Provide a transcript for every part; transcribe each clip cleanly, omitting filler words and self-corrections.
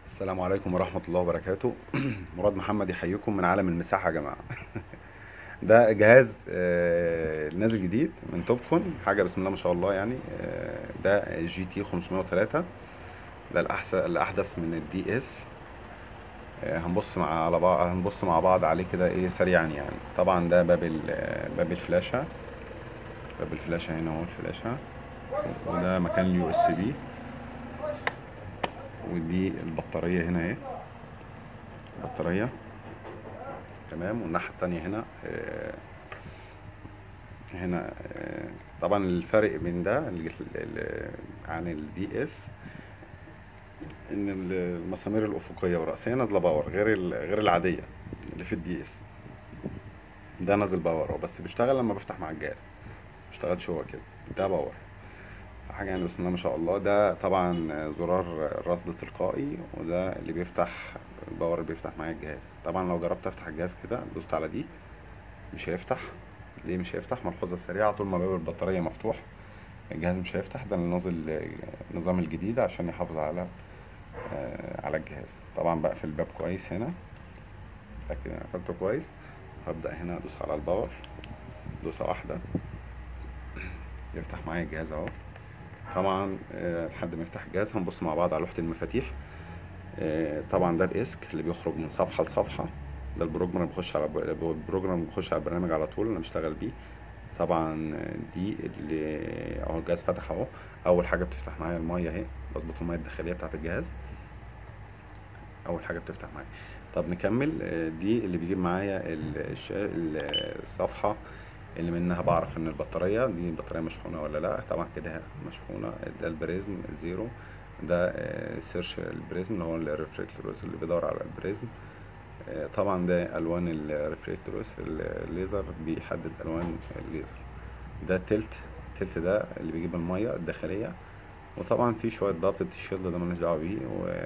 السلام عليكم ورحمة الله وبركاته. مراد محمد يحييكم من عالم المساحة يا جماعة. ده جهاز نازل جديد من توبكون، حاجة بسم الله ما شاء الله يعني. ده جي تي 503. ده الأحدث من الدي اس. هنبص مع بعض عليه كده ايه سريعا يعني. طبعا ده باب الفلاشة. باب الفلاشة هنا اهو الفلاشة. وده مكان اليو اس بي. ودي البطارية هنا اهي. البطارية تمام. والناحية التانية هنا طبعا الفرق بين ده عن الدي اس ان المسامير الافقيه والراسيه نازله باور غير العاديه اللي في الدي اس. ده نازل باور هو بس بيشتغل لما بفتح مع الجهاز، مبيشتغلش هو كده. ده باور حاجه يعني بسم الله ما شاء الله. ده طبعا زرار رصد تلقائي، وده اللي بيفتح الباور اللي بيفتح معايا الجهاز. طبعا لو جربت افتح الجهاز كده دوست على دي مش هيفتح. ليه مش هيفتح؟ ملحوظه سريعه: طول ما باب البطاريه مفتوح الجهاز مش هيفتح. ده النازل النظام الجديد عشان يحافظ على الجهاز. طبعا بقفل الباب كويس هنا، اتاكد ان قفلته كويس. هبدا هنا ادوس على الباور دوسه واحده يفتح معايا الجهاز اهو. طبعا لحد ما يفتح الجهاز هنبص مع بعض على لوحه المفاتيح. طبعا ده الاسك اللي بيخرج من صفحه لصفحه. ده البروجرام بيخش على البرنامج على طول انا بشتغل بيه. طبعا دي اللي اهو الجهاز فتح اهو. اول حاجه بتفتح معايا الميه اهي، بظبط الميه الداخليه بتاعه الجهاز. اول حاجه بتفتح معايا. طب نكمل. دي اللي بيجيب معايا الصفحه اللي منها بعرف ان دي البطاريه مشحونه ولا لا. طبعا كده مشحونه. ده البريزم زيرو. ده سيرش البريزم اللي هو الريفلكتورز اللي بيدور على البريزم. طبعا ده الوان الريفلكتورز. الليزر بيحدد الوان الليزر. ده تلت ده اللي بيجيب الميه الداخليه. وطبعا في شويه ضغط الشيلد ده مالناش دعوه بيه،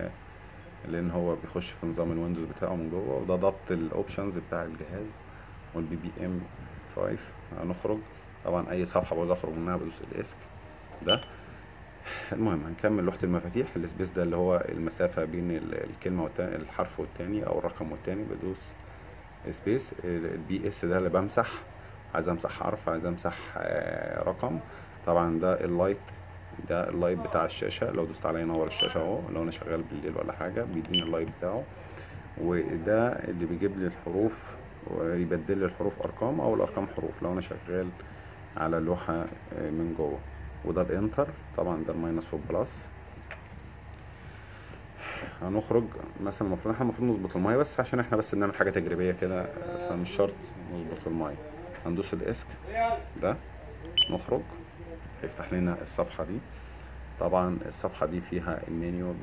لان هو بيخش في نظام الويندوز بتاعه من جوه. وده ضبط الاوبشنز بتاع الجهاز والبي بي ام 5. هنخرج. طبعا اي صفحه بعوز اخرج منها بدوس الاسك ده. المهم هنكمل لوحه المفاتيح. السبيس ده اللي هو المسافه بين الكلمه والتاني، الحرف والتاني او الرقم والتاني، بدوس سبيس. البي اس ده اللي بمسح، عايز امسح حرف، عايز امسح رقم. طبعا ده اللايت. ده اللايت بتاع الشاشة، لو دوست عليه ينور الشاشة اهو. لو انا شغال بالليل ولا حاجة بيديني اللايت بتاعه. وده اللي بيجيب لي الحروف ويبدل لي الحروف ارقام او الارقام حروف لو انا شغال على لوحة من جوه. وده الانتر. طبعا ده الماينس والبلس. هنخرج مثلا المفروض نظبط المايه بس عشان احنا بس بنعمل حاجة تجريبية كده، فمش شرط نظبط المايه. هندوس الاسك ده نخرج، هيفتح لنا الصفحة دي. طبعا الصفحة دي فيها المنيو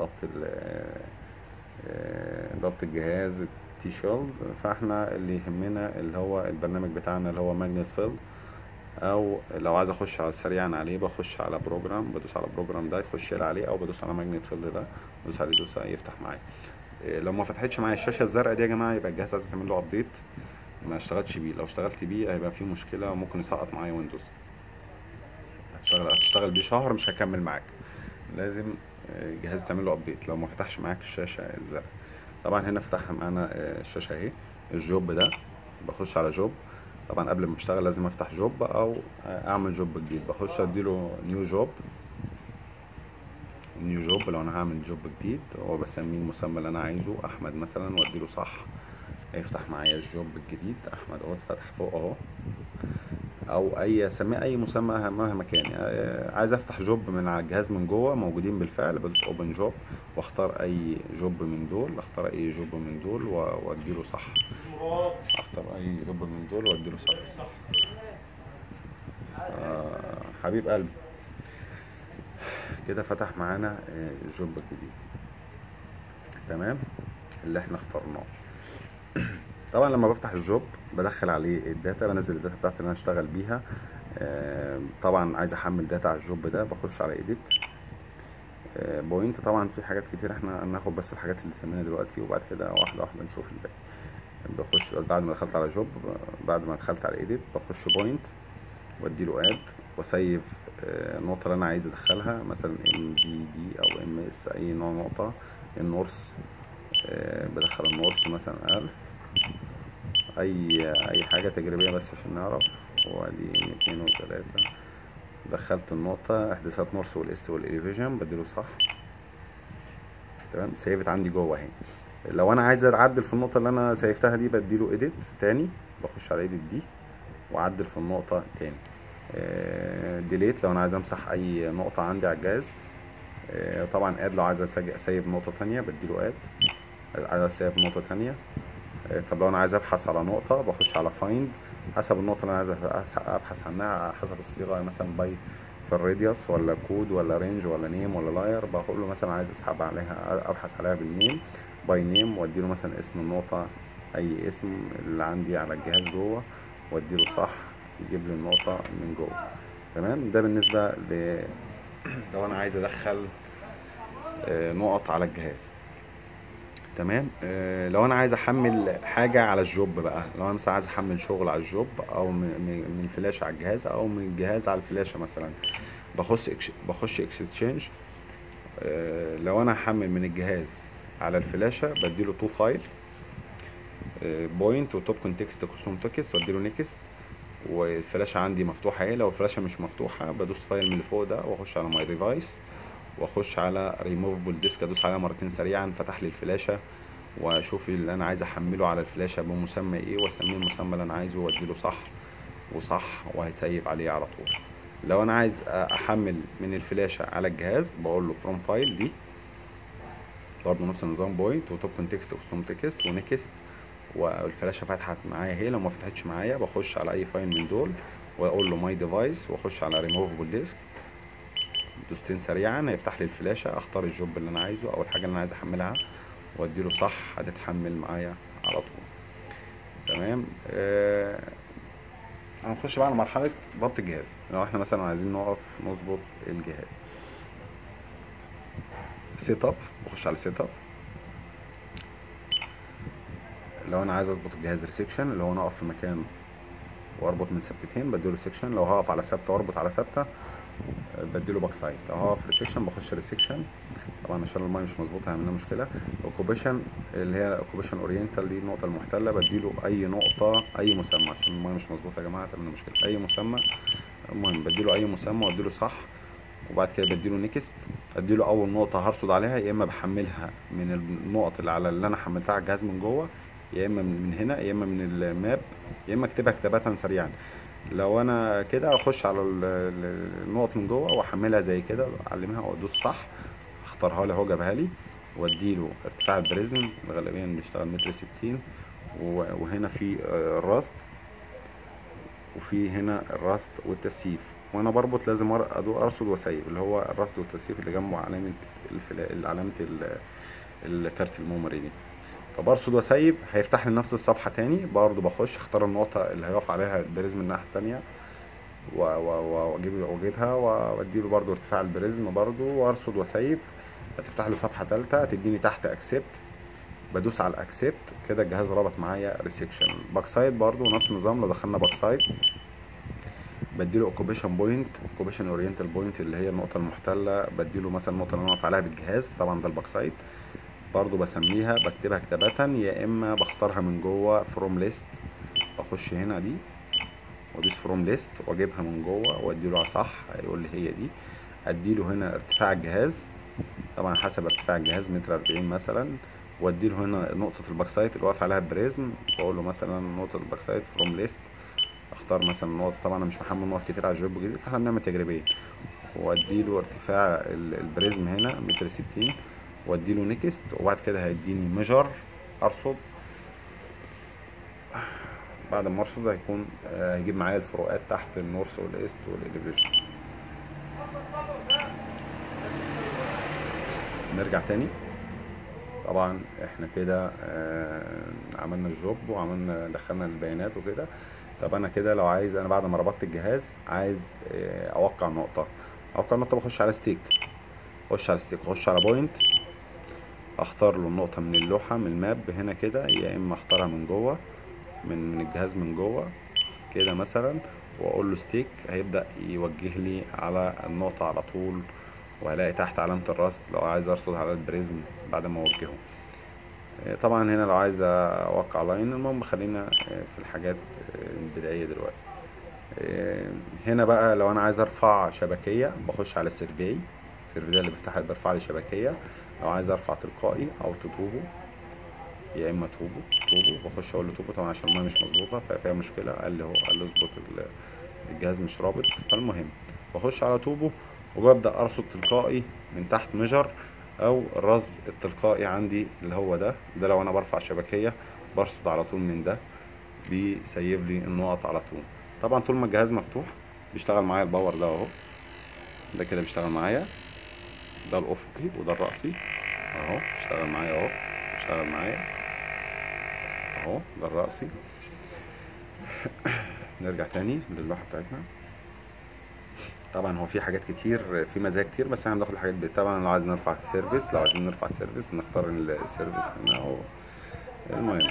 ضبط الجهاز تي شيلد. فاحنا اللي يهمنا اللي هو البرنامج بتاعنا اللي هو ماجنت فيلد. او لو عايز اخش على سريعا عليه بخش على بروجرام، بدوس على بروجرام ده يخش لي عليه، او بدوس على ماجنت فيلد ده بدوس عليه دوسه يفتح معايا. لو ما فتحتش معايا الشاشه الزرقاء دي يا جماعه يبقى الجهاز عايز تعمل له ابديت، ما اشتغلتش بيه. لو اشتغلت بيه هيبقى فيه مشكله وممكن يسقط معايا ويندوز. هتشتغل بيه شهر مش هيكمل معاك. لازم الجهاز تعمل له ابديت لو ما فتحش معاك الشاشه الزرقاء. طبعا هنا فتح معانا الشاشه اهي. الجوب ده بخش على جوب. طبعا قبل ما اشتغل لازم افتح جوب او اعمل جوب جديد. بخش اديله نيو جوب. لو انا هعمل جوب جديد هو بسميه المسمى اللي انا عايزه احمد مثلا واديله صح، هيفتح معايا الجوب الجديد. احمد اهو اتفتح فوق اهو. او اسميه اي مسمى مهما كان. عايز افتح جوب من على الجهاز من جوه موجودين بالفعل، بدوس اوبن جوب واختار اي جوب من دول. واديله صح. اختار اي جوب من دول واديله صح. حبيب قلبي كده فتح معانا الجوب الجديد تمام اللي احنا اخترناه. طبعا لما بفتح الجوب بدخل عليه الداتا، بنزل الداتا بتاعتي اللي انا اشتغل بيها. طبعا عايز احمل داتا على الجوب ده بخش على ايديت بوينت. طبعا في حاجات كتير احنا هناخد بس الحاجات اللي تهمنا دلوقتي، وبعد كده واحده واحده نشوف الباقي. بخش بعد ما دخلت على ايديت بخش بوينت واديله اد واسيف النقطه اللي انا عايز ادخلها، مثلا ام دي دي او ام اس اي نوع نقطه النورس، بدخل النورس مثلا 1000، اي حاجة تجريبية بس عشان نعرف. وادي 203. دخلت النقطة، احداثات نورس والايست والاليفيجن، بديله صح. تمام، سيفت عندي جوه اهي. لو انا عايز اعدل في النقطة اللي انا سيفتها دي بديله اديت تاني، بخش على اديت دي واعدل في النقطة تاني. ديليت لو انا عايز امسح اي نقطة عندي على الجهاز. طبعا اد لو عايز اسيب نقطة تانية بديله اد، عايز اسيب نقطة تانية. طب لو انا عايز ابحث على نقطة بخش على فايند، حسب النقطة اللي انا عايز ابحث عنها، حسب الصيغة، مثلا باي في الراديوس ولا كود ولا رينج ولا نيم ولا لاير. بقول له مثلا عايز اسحب عليها، ابحث عليها بالنيم، باي نيم، واديله مثلا اسم النقطة، اي اسم اللي عندي على الجهاز جوه، واديله صح يجيب لي النقطة من جوه. تمام، ده بالنسبة لو انا عايز ادخل نقط على الجهاز. تمام. لو انا عايز احمل حاجه على الجوب بقى، لو انا مثلا عايز احمل شغل على الجوب، او من الفلاشه على الجهاز، او من الجهاز على الفلاشه مثلا، بخش اكستشينج. لو انا هحمل من الجهاز على الفلاشه بديله تو فايل، بوينت وتوب كونتكست كوستوم تكست، واديله نيكست. والفلاشه عندي مفتوحه اهي. لو الفلاشه مش مفتوحه بدوس فايل من اللي فوق ده واخش على ماي ديفايس، واخش على ريموفبل ديسك، ادوس عليها مرتين سريعا، فتح لي الفلاشه، واشوف اللي انا عايز احمله على الفلاشه بمسمى ايه، واسميه المسمى اللي انا عايزه، واديله صح وصح، وهيتسيب عليه على طول. لو انا عايز احمل من الفلاشه على الجهاز بقول له فروم فايل دي، برضه نفس النظام، بوينت وتوب كونتكست كوستوم تكست ونكست. والفلاشه فتحت معايا اهي. لو ما فتحتش معايا بخش على اي فايل من دول واقول له ماي ديفايس، واخش على ريموفبل ديسك، دوستين سريعا هيفتح لي الفلاشه، اختار الجوب اللي انا عايزه او الحاجه اللي انا عايز احملها، واديله صح، هتتحمل معايا على طول. تمام. هنخش بقى على مرحله ضبط الجهاز. لو احنا مثلا عايزين نقف نظبط الجهاز، سيت اب، بخش على سيت اب. لو انا عايز اظبط الجهاز ريسكشن، اللي هو انا اقف في مكان واربط من ثابتتين، بديله سيكشن. لو هقف على ثابته واربط على ثابته بديله باك سايد. لو هقف ريسكشن بخش ريسكشن. طبعا عشان المايه مش مظبوطه هيعمل لنا مشكله. اوكوبيشن اللي هي اوكوبيشن اورينتال، دي النقطه المحتله، بديله اي نقطه، اي مسمى، عشان المايه مش مظبوطه يا جماعه هتعمل لنا مشكله. اي مسمى، المهم بديله اي مسمى واديله صح. وبعد كده بديله نيكست. اديله اول نقطه هرصد عليها، يا اما بحملها من النقط اللي على اللي انا حملتها على الجهاز من جوه، يا اما من هنا، يا اما من الماب، يا اما اكتبها كتابه سريعا. لو انا كده اخش على النقط من جوه واحملها زي كده، اعلمها وادوس صح، اختارها لي اهو، جابها لي. واديله ارتفاع البريزم، غالبا بيشتغل متر 60. وهنا في الراست، وفي هنا الراست والتسييف. وانا بربط لازم ارصد واسيب، اللي هو الراست والتسييف اللي جنبه علامه علامه الكارت الميموري دي. فبرصد واسيب، هيفتح لي نفس الصفحه تاني. برضو بخش اختار النقطه اللي هيقف عليها البريزم من الناحيه التانيه، واجيبها واديله برضو ارتفاع البريزم برضو، وارصد واسيب. هتفتح لي صفحه ثالثه تديني تحت اكسبت، بدوس على الاكسبت كده الجهاز ربط معايا ريسكشن. باك سايد برضو نفس النظام. لو دخلنا باك سايد بديله اوكوبيشن بوينت، اوكوبيشن اورينتال بوينت اللي هي النقطه المحتله، بديله مثلا النقطه اللي انا واقف عليها بالجهاز، طبعا ده الباك سايد. برضو بسميها، بكتبها كتابه، يا اما بختارها من جوه فروم ليست، اخش هنا دي وادوس فروم ليست واجيبها من جوه واديله صح، هيقول لي هي دي. اديله هنا ارتفاع الجهاز، طبعا حسب ارتفاع الجهاز متر 40 مثلا. واديله هنا نقطه الباك سايت اللي واقف عليها بريزم، واقول له مثلا نقطه الباك سايت فروم ليست. اختار مثلا نقط، طبعا انا مش محمل نقط كتير على الجوب جديد، فاحنا بنعمل تجريبيه. واديله ارتفاع البريزم هنا متر 60، واديله نيكست. وبعد كده هيديني ميجر، ارصد. بعد ما ارصد هيكون هيجيب معايا الفروقات تحت النورث والايست والاليفيشن. نرجع تاني. طبعا احنا كده عملنا الجوب وعملنا دخلنا البيانات وكده. طب انا كده لو عايز، انا بعد ما ربطت الجهاز عايز اوقع نقطة. اوقع نقطة بخش على ستيك، اخش على بوينت، اختار له النقطة من اللوحة من الماب هنا كده، يا اما اختارها من جوه من الجهاز من جوه كده مثلا، واقول له ستيك، هيبدأ يوجه لي على النقطة على طول وهلاقي تحت علامة الرصد لو عايز ارصد على البريزم بعد ما اوجهه. طبعا هنا لو عايز اوقع لاين. المهم خلينا في الحاجات البدائية دلوقتي. هنا بقى لو انا عايز ارفع شبكية بخش على السيرفي ده اللي بيرفع لي شبكية. لو عايز ارفع تلقائي او تطوبه، يا اما توبو بخش اقول له توبو طبعا عشان الميه مش مظبوطه فيها مشكله. قال له اظبط الجهاز مش رابط. فالمهم بخش على توبو وببدا ارصد تلقائي من تحت ميجر او الرصد التلقائي عندي اللي هو ده لو انا برفع شبكيه برصد على طول من ده، بيسيب لي النقط على طول. طبعا طول ما الجهاز مفتوح بيشتغل معايا الباور ده اهو، ده كده بيشتغل معايا، ده الافقي وده الرأسي اهو اشتغل معايا اهو، اشتغل معايا اهو، ده الرأسي. نرجع تاني للوحة بتاعتنا. طبعا هو في حاجات كتير، في مزايا كتير، بس احنا بناخد الحاجات طبعا لو عايز نرفع سيرفيس، لو عايزين نرفع سيرفيس بنختار السيرفيس هنا اهو. المهم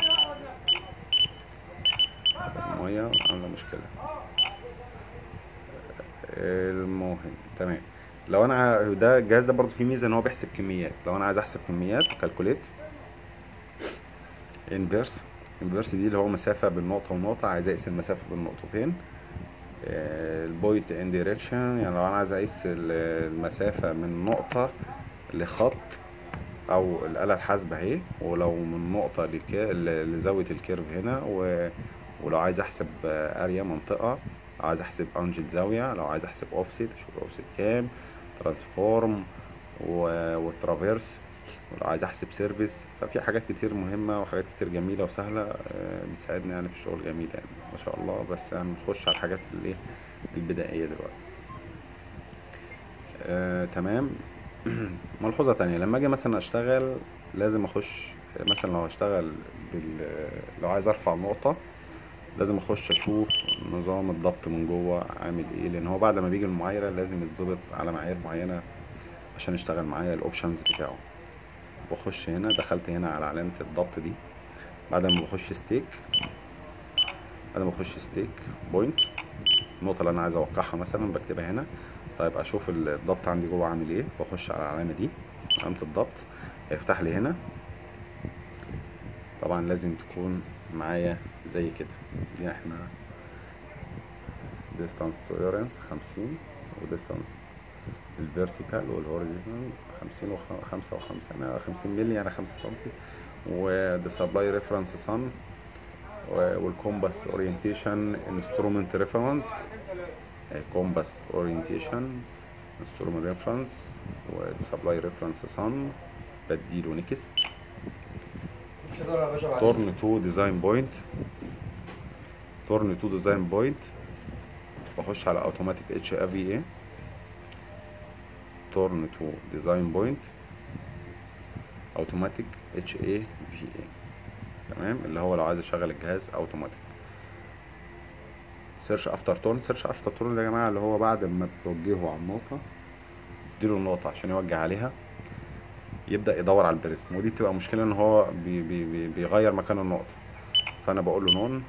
المية عاملة مشكلة. المهم تمام. لو انا ده الجهاز ده برضو فيه ميزة ان هو بيحسب كميات. لو انا عايز احسب كميات كالكوليت انفيرس دي اللي هو مسافة بين نقطة ونقطة، عايز اقيس المسافة بين نقطتين. البوينت ان دايركشن يعني لو انا عايز اقيس المسافة من نقطة لخط او الآلة الحاسبة اهي، ولو من نقطة لزاوية الكيرف هنا ولو عايز احسب اريا منطقة، لو عايز احسب انجل زاوية، لو عايز احسب اوفست اشوف الاوفست كام، ترانسفورم والترافيرس، ولو عايز احسب سيرفيس. ففي حاجات كتير مهمة وحاجات كتير جميلة وسهلة بتساعدني يعني في الشغل جميل يعني ما شاء الله. بس هنخش على الحاجات اللي البدائية دلوقتي. تمام. ملحوظة تانية، لما اجي مثلا اشتغل لازم اخش مثلا لو هشتغل لو عايز ارفع نقطة لازم اخش اشوف نظام الضبط من جوه عامل ايه، لان هو بعد ما بيجي المعايرة لازم يتظبط على معايير معينة عشان يشتغل معايا الاوبشنز بتاعه. بخش هنا، دخلت هنا على علامة الضبط دي. بعد ما بخش ستيك بوينت، النقطة اللي انا عايز اوقعها مثلا بكتبها هنا. طيب اشوف الضبط عندي جوه عامل ايه، بخش على العلامة دي علامة الضبط، هيفتح لي هنا. طبعا لازم تكون معايا زي كده. دي احنا distance tolerance 50 وديستانس الفيرتيكال والهوريزونتال 50 وخمسة وخمسة، انا 50 مللي يعني 5 سنتي. ودي سبلاي ريفرنس سن، والكومباس اورينتيشن انسترومنت ريفرنس، كومباس اورينتيشن انسترومنت ريفرنس، ودي سبلاي ريفرنس سن. بديله نيكست. تورن تو ديزاين بوينت، بخش على اوتوماتيك اتش اف في اي. تورن تو ديزاين بوينت اوتوماتيك اتش اي في اي. تمام، اللي هو لو عايز اشغل الجهاز اوتوماتيك. سيرش افتر تورن ده يا جماعه اللي هو بعد ما توجهه على النقطه تديله النقطه عشان يوجه عليها يبدا يدور على البريزم. ودي بتبقى مشكله ان هو بيغير مكان النقطه. فانا بقول له نون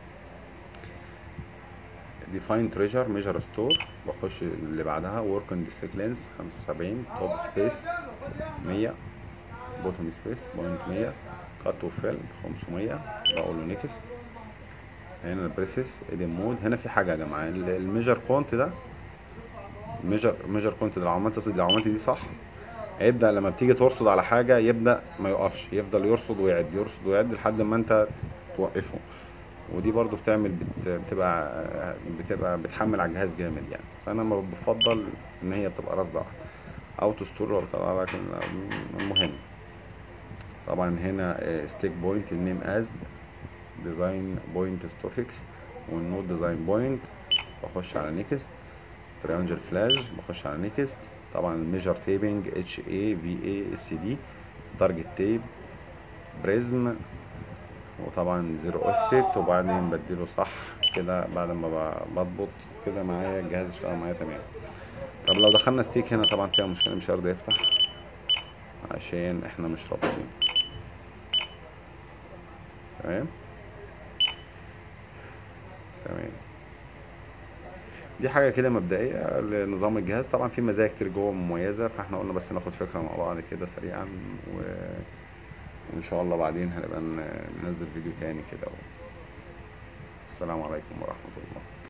ديفاين تريجر ميجر ستور. بخش اللي بعدها ورك اون ديستريكت لينس 75، توب سبيس 100، بوتوم سبيس بوينت 100، كات وفيل 500. بقول له نيكست. هنا البريسيس ايدين مود. هنا في حاجه يا جماعه، الميجر كونت ده ميجر كونت ده لو عملت دي صح هيبدا لما بتيجي ترصد على حاجه يبدا ما يقفش، يفضل يرصد ويعد لحد ما انت توقفه. ودي برضو بتبقى بتحمل على الجهاز جامد يعني. فانا ما بفضل ان هي بتبقى رصدة اوتو ستور ولا طلع لك. المهم طبعا هنا ستيك بوينت النيم از ديزاين بوينت ستوفكس والنود ديزاين بوينت. بخش على نيكست. تريانجل فلاش بخش على نيكست. طبعا الميجر تيبنج اتش اي في اي اس دي، تارجت تيب بريزم، وطبعا زيرو اوفست. وبعدين بديله صح كده بعد ما بضبط كده معايا الجهاز اشتغل معايا تمام. طب لو دخلنا ستيك هنا طبعا فيها مشكله، مش هيرضى يفتح عشان احنا مش رابطين. تمام. دي حاجة كده مبدئية لنظام الجهاز. طبعا في مزايا كتير جوه مميزة، فاحنا قلنا بس ناخد فكرة مع بعض كده سريعا و... وإن شاء الله بعدين هنبقى ننزل فيديو تاني كده. السلام عليكم ورحمة الله.